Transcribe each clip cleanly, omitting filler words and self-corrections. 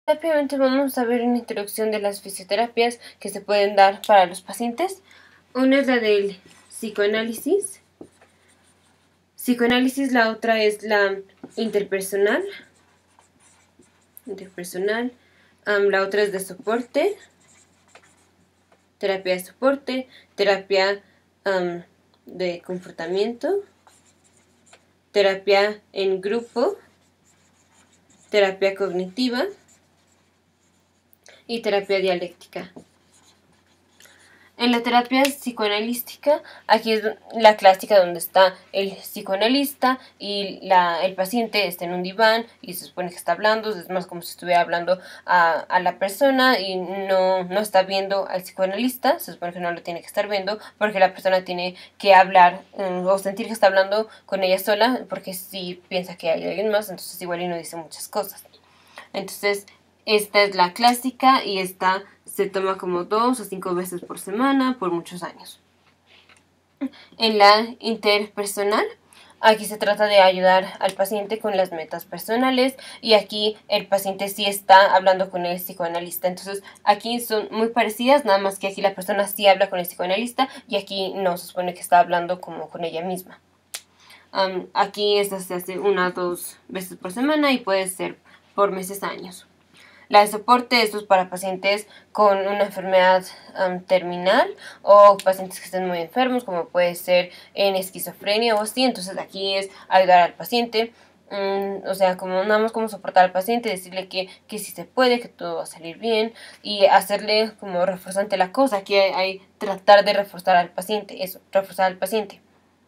Rápidamente vamos a ver una introducción de las fisioterapias que se pueden dar para los pacientes. Una es la del psicoanálisis. La otra es la interpersonal. La otra es de soporte. Terapia de soporte. Terapia de comportamiento. Terapia en grupo. Terapia cognitiva. Y terapia dialéctica. En la terapia psicoanalística, aquí es la clásica donde está el psicoanalista y el paciente está en un diván y se supone que está hablando, es más como si estuviera hablando a la persona y no está viendo al psicoanalista, se supone que no lo tiene que estar viendo porque la persona tiene que hablar o sentir que está hablando con ella sola, porque si piensa que hay alguien más, entonces igual y no dice muchas cosas. Entonces, esta es la clásica y esta se toma como 2 o 5 veces por semana por muchos años. En la interpersonal, aquí se trata de ayudar al paciente con las metas personales y aquí el paciente sí está hablando con el psicoanalista. Entonces aquí son muy parecidas, nada más que aquí la persona sí habla con el psicoanalista y aquí no, se supone que está hablando como con ella misma. Aquí esta se hace 1 o 2 veces por semana y puede ser por meses, años. La de soporte, esto es para pacientes con una enfermedad terminal o pacientes que estén muy enfermos, como puede ser en esquizofrenia o así. Entonces aquí es ayudar al paciente, o sea, como nada más como soportar al paciente, decirle que sí se puede, que todo va a salir bien y hacerle como reforzante la cosa. Aquí hay tratar de reforzar al paciente, eso, reforzar al paciente.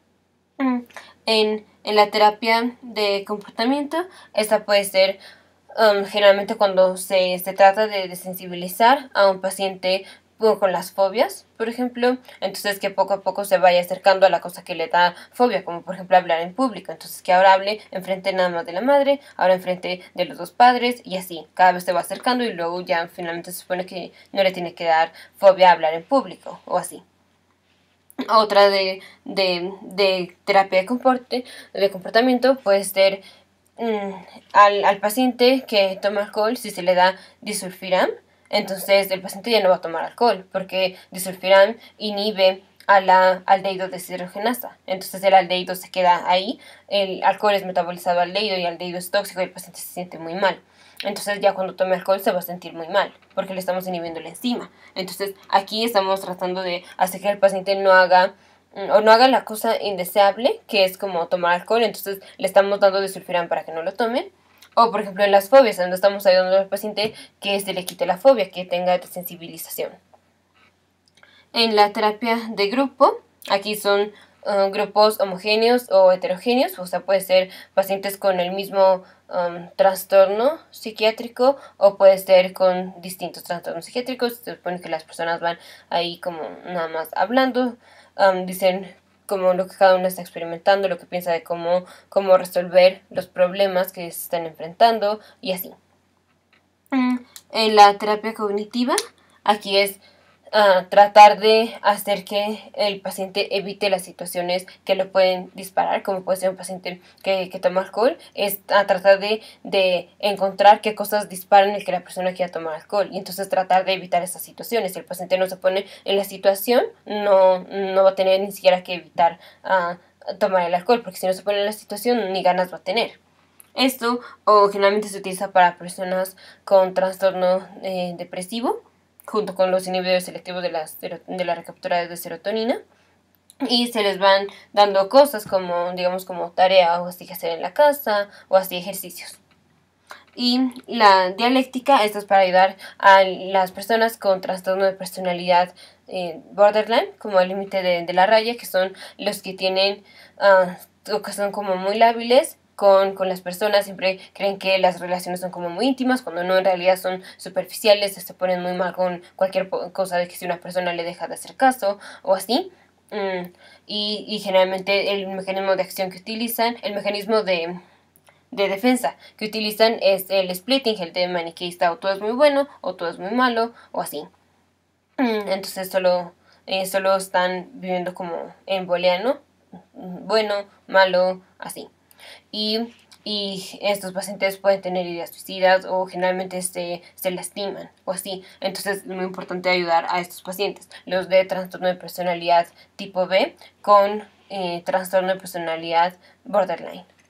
En la terapia de comportamiento, esta puede ser generalmente cuando se trata de sensibilizar a un paciente con las fobias, por ejemplo, entonces que poco a poco se vaya acercando a la cosa que le da fobia, como por ejemplo hablar en público, entonces que ahora hable enfrente nada más de la madre, ahora enfrente de los 2 padres y así, cada vez se va acercando y luego ya finalmente se supone que no le tiene que dar fobia hablar en público o así. Otra de terapia de comportamiento puede ser al paciente que toma alcohol, si se le da disulfiram, entonces el paciente ya no va a tomar alcohol, porque disulfiram inhibe a la aldehído deshidrogenasa. Entonces el aldehído se queda ahí, el alcohol es metabolizado al aldehído y el aldehído es tóxico y el paciente se siente muy mal. Entonces ya cuando tome alcohol se va a sentir muy mal, porque le estamos inhibiendo la enzima. Entonces aquí estamos tratando de hacer que el paciente no haga la cosa indeseable, que es como tomar alcohol, entonces le estamos dando disulfiram para que no lo tome. O por ejemplo en las fobias, donde estamos ayudando al paciente que se le quite la fobia, que tenga desensibilización. En la terapia de grupo, aquí son grupos homogéneos o heterogéneos, o sea, puede ser pacientes con el mismo trastorno psiquiátrico o puede ser con distintos trastornos psiquiátricos. Se supone que las personas van ahí como nada más hablando, dicen como lo que cada uno está experimentando, lo que piensa de cómo resolver los problemas que se están enfrentando y así. En la terapia cognitiva, aquí es tratar de hacer que el paciente evite las situaciones que lo pueden disparar, como puede ser un paciente que toma alcohol, es a tratar de encontrar qué cosas disparan el que la persona quiera tomar alcohol y entonces tratar de evitar esas situaciones. Si el paciente no se pone en la situación, no va a tener ni siquiera que evitar tomar el alcohol, porque si no se pone en la situación ni ganas va a tener. Esto generalmente se utiliza para personas con trastorno depresivo, junto con los inhibidores selectivos de la recaptura de serotonina. Y se les van dando cosas como, digamos, como tarea o así que hacer en la casa o así ejercicios. Y la dialéctica, esto es para ayudar a las personas con trastorno de personalidad borderline, como el límite de la raya, que son los que tienen, o que son como muy lábiles con las personas, siempre creen que las relaciones son como muy íntimas, cuando no, en realidad son superficiales, se ponen muy mal con cualquier cosa de que si una persona le deja de hacer caso o así. Y generalmente el mecanismo de acción que utilizan, el mecanismo de defensa que utilizan es el splitting, el de maniqueísta, o todo es muy bueno o todo es muy malo o así. Entonces solo están viviendo como en booleano, bueno, malo, así. Y y estos pacientes pueden tener ideas suicidas o generalmente se lastiman o así. Entonces es muy importante ayudar a estos pacientes, los de trastorno de personalidad tipo B con trastorno de personalidad borderline.